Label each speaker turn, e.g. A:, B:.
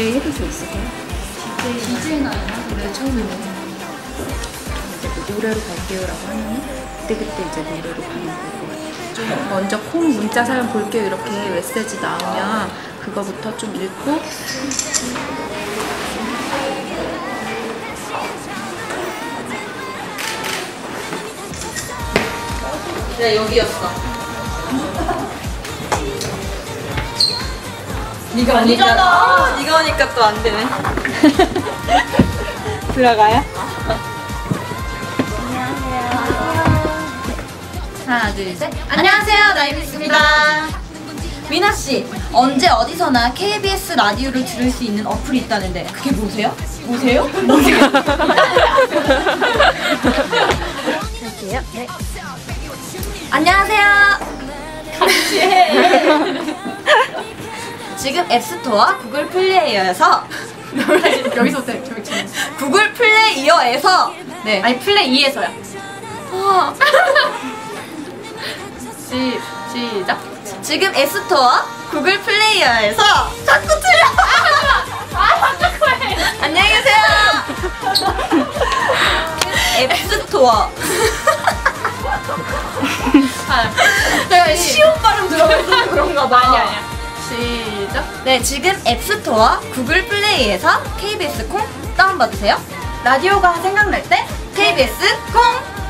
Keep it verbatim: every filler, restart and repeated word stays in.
A: 디제이 해볼 수 있을까요?
B: 디제이, 디제이는 아니야?
A: 노래 처음이네. 이제 뭐 노래로 갈게요라고 하면 그때그때 이제 노래로 가면 될 것 같아요. 좀 먼저 콩 문자 사연 볼게요 이렇게 메시지 나오면 그거부터 좀 읽고
B: 네, 여기였어. 네가 오니까 아, 네가 오니까 또 안 되네.
A: 들어가요?
B: 하나, 둘, 셋. 안녕하세요, 나이미스입니다. 미나 씨, 언제 어디서나 케이비에스 라디오를 들을 수 있는 어플이 있다는데 그게 뭐세요? 뭐세요? 뭐세요?
A: 할게요. 네.
B: 안녕하세요. 같이 해. 지금 앱스토어와 구글 플레이어에서
C: 여기서부터 저기 치
B: 구글 플레이어에서 네.
C: 아니 플레이에서야.
B: 어.
C: 시 시작.
B: 지금 앱스토어와 구글 플레이어에서 자꾸 틀려.
C: 아 자꾸 해.
B: 안녕히 계세요. 앱스토어.
C: 아,
B: 내가 시옷 발음 들어가서 그런가 봐.
C: 아니 아니야. 시작.
B: 네, 지금 앱스토어와 구글 플레이에서 케이비에스 콩 다운받으세요. 라디오가 생각날 때 케이비에스 콩.